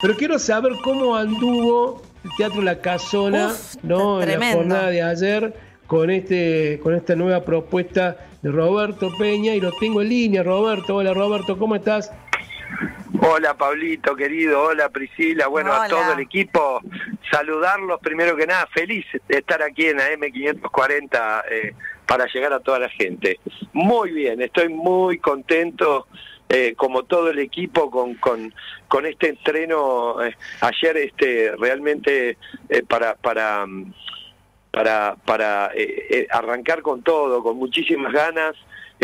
Pero quiero saber cómo anduvo el Teatro La Casona, ¿no? En la jornada de ayer con esta nueva propuesta de Roberto Peña, y lo tengo en línea. Roberto, hola Roberto, ¿cómo estás? Hola Pablito, querido, hola Priscila, bueno, hola. A todo el equipo, saludarlos primero que nada, feliz de estar aquí en AM540 para llegar a toda la gente. Muy bien, estoy muy contento, como todo el equipo, con este estreno ayer, realmente para arrancar con todo, con muchísimas ganas.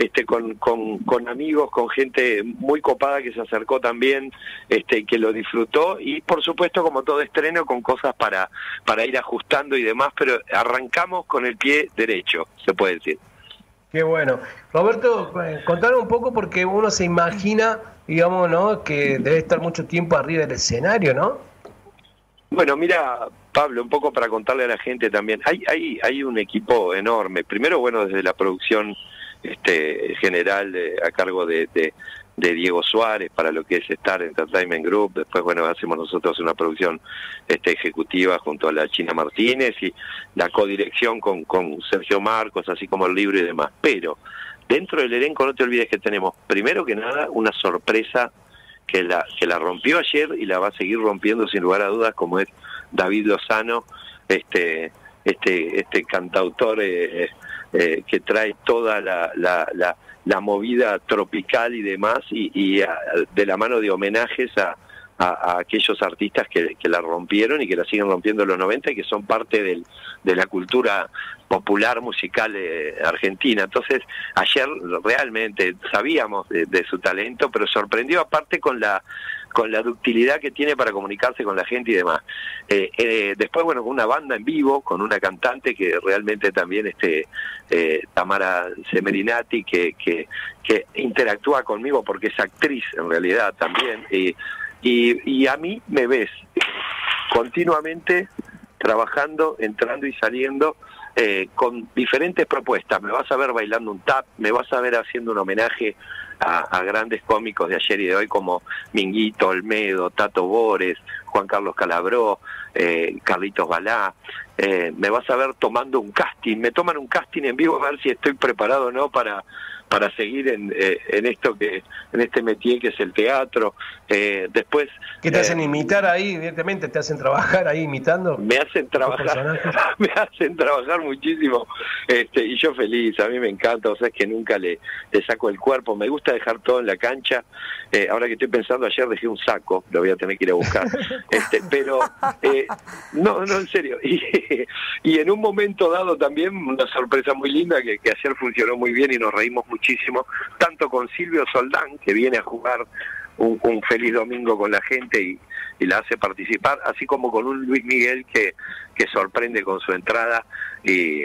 Con amigos, con gente muy copada que se acercó también, que lo disfrutó, y por supuesto, como todo estreno, con cosas para ir ajustando y demás, pero arrancamos con el pie derecho, se puede decir. Qué bueno. Roberto, contanos un poco, porque uno se imagina, digamos, ¿no?, que debe estar mucho tiempo arriba del escenario, ¿no? Bueno, mira, Pablo, un poco para contarle a la gente también, hay un equipo enorme. Primero, bueno, desde la producción general a cargo de Diego Suárez para lo que es Star Entertainment Group. Después, bueno, hacemos nosotros una producción ejecutiva junto a la China Martínez, y la codirección con Sergio Marcos, así como el libro y demás. Pero dentro del elenco no te olvides que tenemos, primero que nada, una sorpresa que la rompió ayer y la va a seguir rompiendo sin lugar a dudas, como es David Lozano, este cantautor que trae toda la movida tropical y demás, y de la mano de homenajes a aquellos artistas que la rompieron y que la siguen rompiendo en los 90 y que son parte de la cultura popular musical argentina. Entonces, ayer realmente sabíamos de su talento, pero sorprendió aparte con la ductilidad que tiene para comunicarse con la gente y demás. Después, bueno, con una banda en vivo, con una cantante que realmente también, Tamara Semerinati, que interactúa conmigo porque es actriz en realidad también, y a mí me ves continuamente trabajando, entrando y saliendo, con diferentes propuestas. Me vas a ver bailando un tap, me vas a ver haciendo un homenaje a grandes cómicos de ayer y de hoy como Minguito, Olmedo, Tato Bores, Juan Carlos Calabró, Carlitos Balá. Me vas a ver tomando un casting, me toman un casting en vivo a ver si estoy preparado o no para seguir en este métier que es el teatro. Después, ¿qué te hacen imitar ahí? Evidentemente te hacen trabajar ahí imitando. Me hacen trabajar muchísimo, y yo feliz. A mí me encanta, o sea, es que nunca le saco el cuerpo. Me gusta dejar todo en la cancha. Ahora que estoy pensando, ayer dejé un saco, lo voy a tener que ir a buscar. Pero no, en serio. Y en un momento dado también una sorpresa muy linda que ayer funcionó muy bien y nos reímos muchísimo, tanto con Silvio Soldán, que viene a jugar un feliz domingo con la gente y la hace participar, así como con un Luis Miguel que sorprende con su entrada y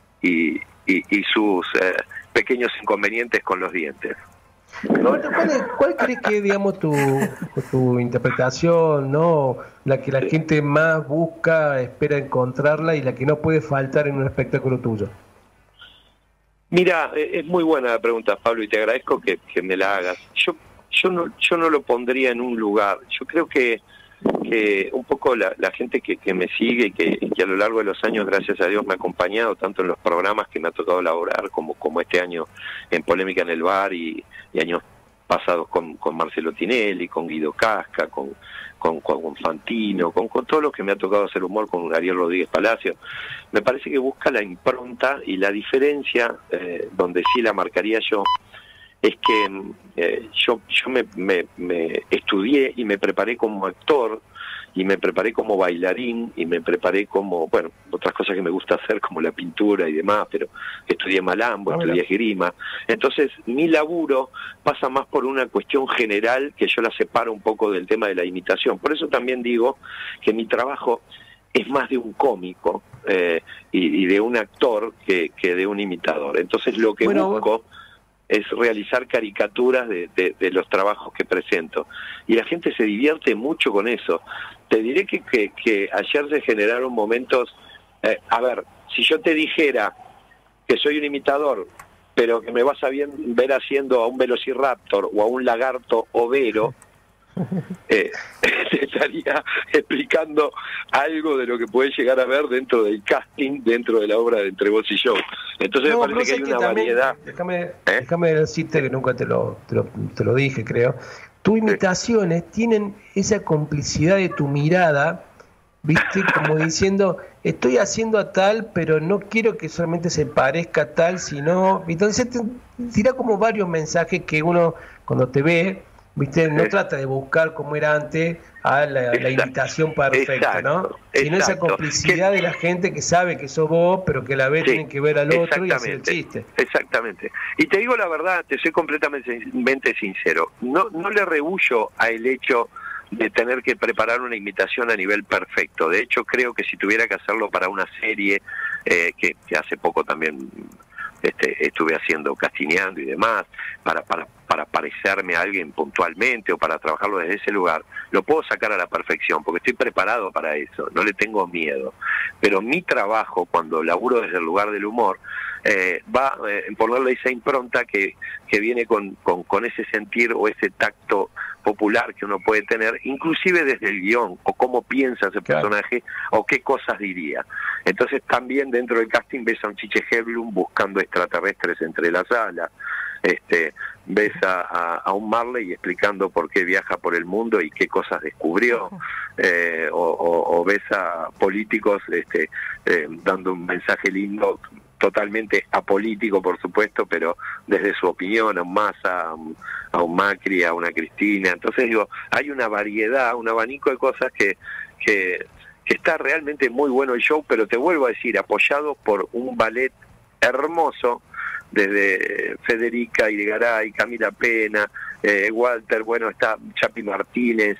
sus pequeños inconvenientes con los dientes. Roberto, ¿cuál crees que es, digamos, tu interpretación, ¿no?, la que la gente más busca, espera encontrarla, y la que no puede faltar en un espectáculo tuyo? Mira, es muy buena la pregunta, Pablo, y te agradezco que me la hagas. Yo no lo pondría en un lugar. Yo creo que un poco la gente que me sigue, que a lo largo de los años, gracias a Dios, me ha acompañado tanto en los programas que me ha tocado elaborar, como este año en Polémica en el Bar, y años pasados con Marcelo Tinelli, con Guido Casca, con Fantino, con todo lo que me ha tocado hacer humor, con Ariel Rodríguez Palacio. Me parece que busca la impronta y la diferencia, donde sí la marcaría yo, es que yo me estudié y me preparé como actor, y me preparé como bailarín, y me preparé como, bueno, otras cosas que me gusta hacer, como la pintura y demás, pero estudié malambo, estudié esgrima. Entonces, mi laburo pasa más por una cuestión general, que yo la separo un poco del tema de la imitación. Por eso también digo que mi trabajo es más de un cómico y de un actor que de un imitador. Entonces, lo que busco es realizar caricaturas de los trabajos que presento, y la gente se divierte mucho con eso. Te diré que ayer se generaron momentos, a ver, si yo te dijera que soy un imitador, pero que me vas a ver haciendo a un velociraptor o a un lagarto overo, te estaría explicando algo de lo que puedes llegar a ver dentro del casting, dentro de la obra de Entre Vos y Yo. Entonces me parece que hay una variedad. Déjame decirte que nunca te lo dije, creo. Tus imitaciones tienen esa complicidad de tu mirada, ¿viste? Como diciendo, estoy haciendo a tal, pero no quiero que solamente se parezca a tal, sino... Entonces te tira como varios mensajes que uno, cuando te ve, ¿viste? No trata de buscar como era antes a la imitación perfecta, ¿no? Sino esa complicidad de la gente que sabe que sos vos, pero que a la vez tienen que ver al otro y hacer el chiste. Exactamente. Y te digo la verdad, te soy completamente sincero. No le rehuyo a el hecho de tener que preparar una imitación a nivel perfecto. De hecho, creo que si tuviera que hacerlo para una serie, que hace poco también estuve haciendo, castineando y demás, para parecerme a alguien puntualmente o para trabajarlo desde ese lugar, lo puedo sacar a la perfección, porque estoy preparado para eso, no le tengo miedo. Pero mi trabajo, cuando laburo desde el lugar del humor, va en ponerle esa impronta que viene con ese sentir o ese tacto popular que uno puede tener, inclusive desde el guión, o cómo piensa ese personaje, o qué cosas diría. Entonces también dentro del casting ves a un Chiche Helblum buscando extraterrestres entre la sala, ves a un Marley explicando por qué viaja por el mundo y qué cosas descubrió, o ves a políticos dando un mensaje lindo, totalmente apolítico, por supuesto, pero desde su opinión, a un Massa, a un Macri, a una Cristina. Entonces digo, hay una variedad, un abanico de cosas que está realmente muy bueno el show, pero te vuelvo a decir, apoyado por un ballet hermoso, desde Federica Irigaray, Camila Pena, Walter, bueno, está Chapi Martínez,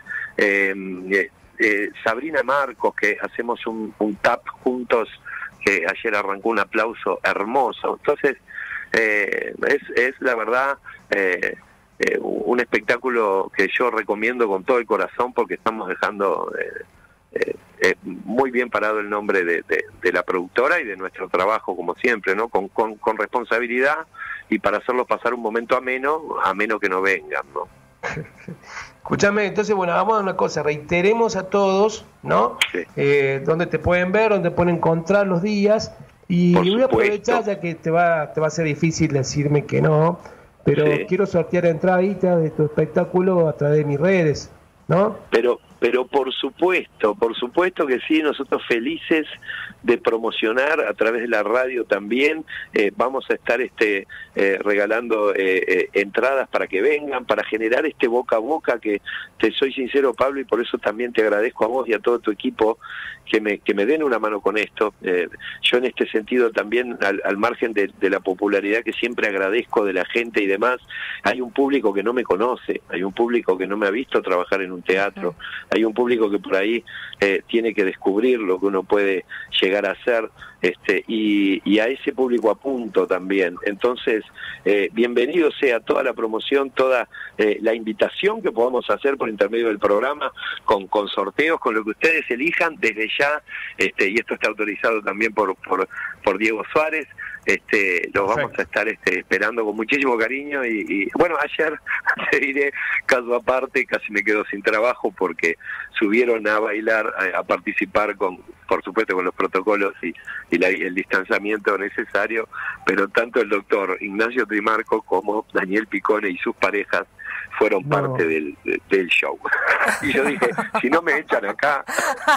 Sabrina Marcos, que hacemos un tap juntos, que ayer arrancó un aplauso hermoso. Entonces, es la verdad un espectáculo que yo recomiendo con todo el corazón, porque estamos dejando muy bien parado el nombre de la productora y de nuestro trabajo, como siempre, ¿no? Con responsabilidad, y para hacerlo pasar un momento ameno que no vengan, ¿no? Escúchame, entonces, bueno, vamos a una cosa, reiteremos a todos, ¿no? Sí. Dónde te pueden ver, dónde pueden encontrar los días, y voy a aprovechar, ya que te va a ser difícil decirme que no, pero quiero sortear entraditas de tu espectáculo a través de mis redes, ¿no? Pero por supuesto que sí, nosotros felices de promocionar a través de la radio también. Vamos a estar regalando entradas para que vengan, para generar este boca a boca, que te soy sincero, Pablo, y por eso también te agradezco a vos y a todo tu equipo que me den una mano con esto. Yo en este sentido también, al margen de la popularidad que siempre agradezco de la gente y demás, hay un público que no me conoce, hay un público que no me ha visto trabajar en un teatro, hay un público que por ahí tiene que descubrir lo que uno puede llegar a hacer, y a ese público apunto también. Entonces, bienvenido sea toda la promoción, toda la invitación que podamos hacer por intermedio del programa, con sorteos, con lo que ustedes elijan desde ya, y esto está autorizado también por Diego Suárez. Los vamos a estar esperando con muchísimo cariño, y bueno, ayer, te diré, caso aparte, casi me quedo sin trabajo porque subieron a bailar, a participar por supuesto con los protocolos y el distanciamiento necesario, pero tanto el doctor Ignacio Trimarco como Daniel Picone y sus parejas fueron parte del show. Y yo dije, si no me echan acá,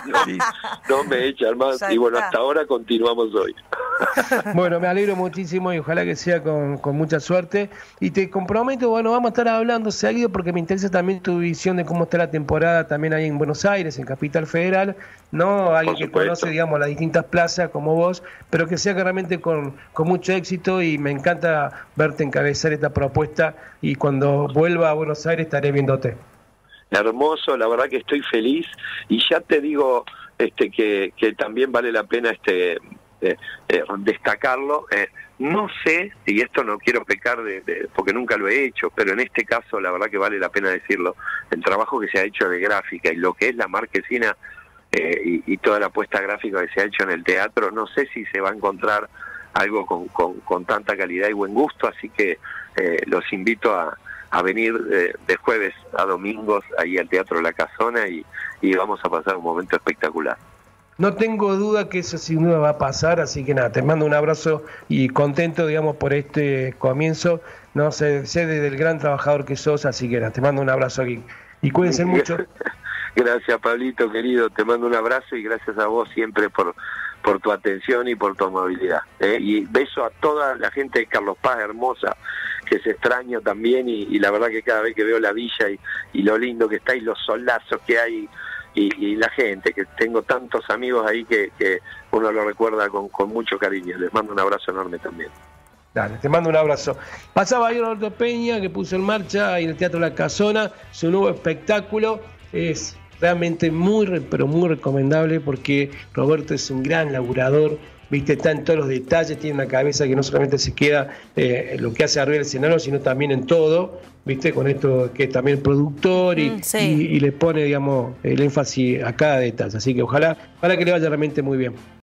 no me echan más. Y bueno, hasta ahora continuamos hoy. Bueno, me alegro muchísimo y ojalá que sea con mucha suerte. Y te comprometo, bueno, vamos a estar hablando seguido, porque me interesa también tu visión de cómo está la temporada también ahí en Buenos Aires, en Capital Federal, ¿no? Alguien que conoce, digamos, las distintas plazas como vos, pero que sea realmente con mucho éxito, y me encanta verte encabezar esta propuesta, y cuando vuelva a Buenos Aires estaré viéndote. Hermoso, la verdad que estoy feliz, y ya te digo que también vale la pena destacarlo. No sé, y esto no quiero pecar porque nunca lo he hecho, pero en este caso la verdad que vale la pena decirlo, el trabajo que se ha hecho de gráfica y lo que es la marquesina y toda la puesta gráfica que se ha hecho en el teatro, no sé si se va a encontrar algo con tanta calidad y buen gusto, así que los invito a a venir de jueves a domingos ahí al Teatro La Casona y vamos a pasar un momento espectacular. No tengo duda que eso sin duda va a pasar, así que nada, te mando un abrazo y contento, digamos, por este comienzo. No sé del gran trabajador que sos, así que nada, te mando un abrazo aquí. Y cuídense mucho. Gracias, Pablito, querido, te mando un abrazo y gracias a vos siempre por tu atención y por tu amabilidad. Y beso a toda la gente de Carlos Paz, hermosa, que se extraña también, y la verdad que cada vez que veo la villa y lo lindo que está y los solazos que hay, y la gente, que tengo tantos amigos ahí que uno lo recuerda con mucho cariño. Les mando un abrazo enorme también. Dale, te mando un abrazo. Pasaba ahí Roberto Peña, que puso en marcha ahí en el Teatro La Casona su nuevo espectáculo. Es realmente pero muy recomendable, porque Roberto es un gran laburador, viste, está en todos los detalles, tiene una cabeza que no solamente se queda lo que hace arriba del escenario, sino también en todo, viste, con esto que es también productor y le pone, digamos, el énfasis a cada detalle. Así que ojalá que le vaya realmente muy bien.